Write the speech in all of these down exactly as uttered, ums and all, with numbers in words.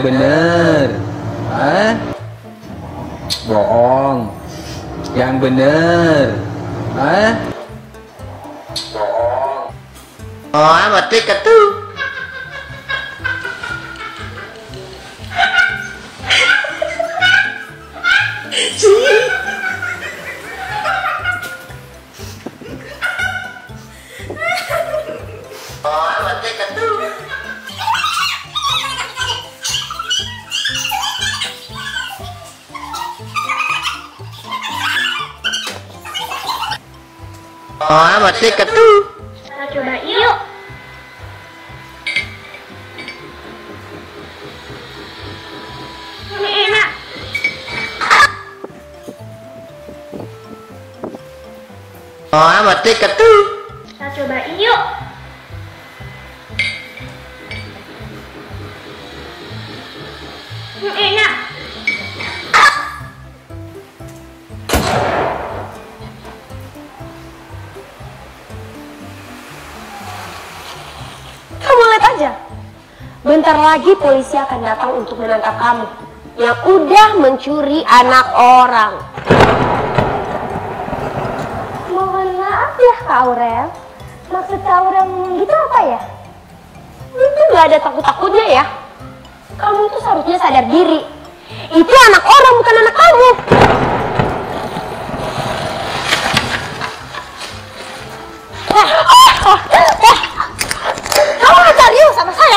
bener. Hah? Bohong. Yang bener. Hah? Bohong. Oh, mati ketu. Oh, mati ketu. Oh, mati ketu. Kita coba yuk. Ini enak. Oh, mati ketu. Kita coba yuk. Ini enak. Kamu lihat aja. Bentar lagi polisi akan datang untuk menangkap kamu yang udah mencuri anak orang. Mohon maaf ya Kak Aurel. Maksud Kak Aurel gitu apa ya? Itu gak ada takut-takutnya ya. Kamu itu seharusnya sadar diri. Itu anak orang bukan anak kamu. Eh, eh, eh. Kamu gak serius sama saya?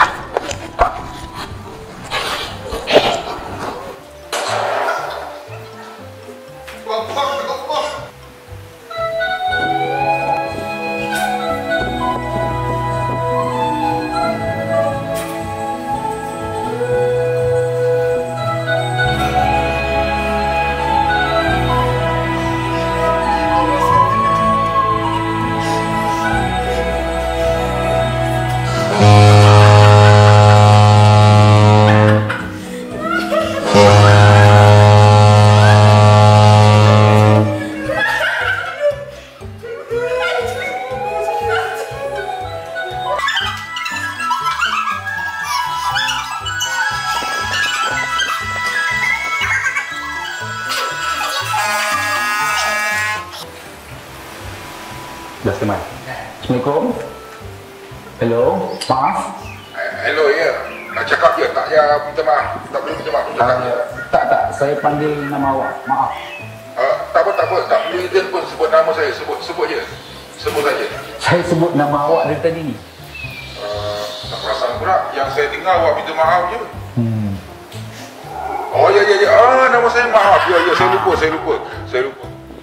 Dah teman. Assalamualaikum. Hello, maaf. Hello, ya. Nak cakap je, tak payah minta maaf. Tak boleh minta maaf, minta tak je. Tak tak, saya panggil nama awak. Maaf. Uh, tak apa, tak apa. Tak perlu izin pun sebut nama saya. Sebut, sebut je. Sebut saja. Saya sebut nama awak dari tadi ni. Uh, tak perasan pula. Yang saya dengar awak minta maaf je. Hmm. Oh, ya, ya, ya. Ah, nama saya maaf. Ya, ya. Saya lupa, saya lupa. Saya lupa.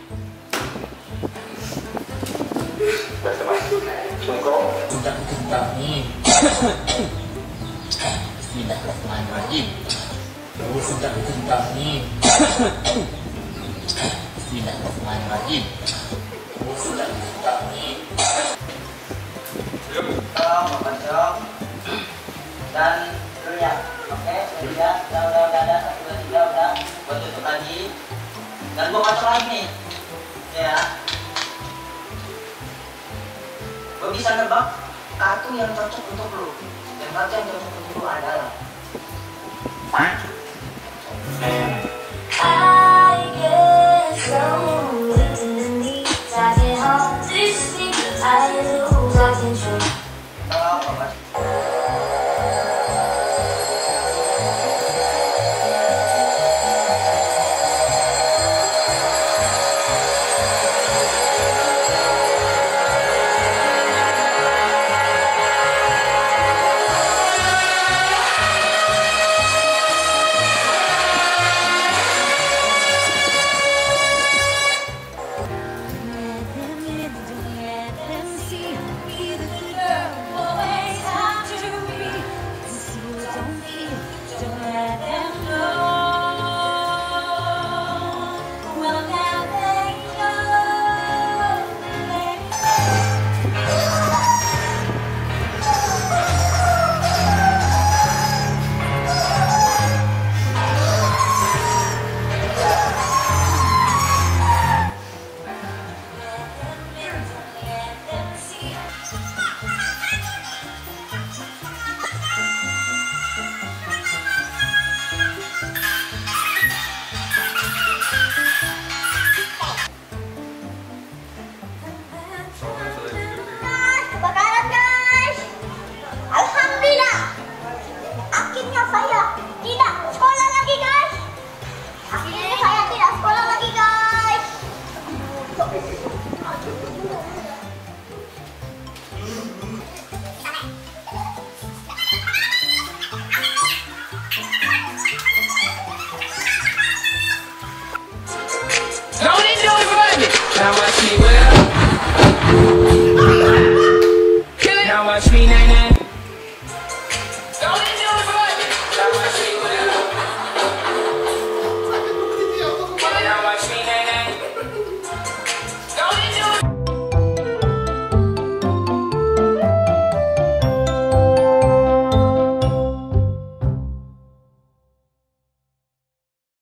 Dah teman. Assalamualaikum. Bismillahirrahmanirrahim. Bismillahirrahmanirrahim. Bismillahirrahmanirrahim. Bismillahirrahmanirrahim. Makan dong. Dan teriak. Oke, sudah, sudah, udah, udah, ada satu, dua, tiga, udah. Buat tutup lagi. Dan gua masuk lagi nih. Ya. Gua bisa nebak kartu yang cocok untuk lu. Dan kartu yang cocok untuk lu adalah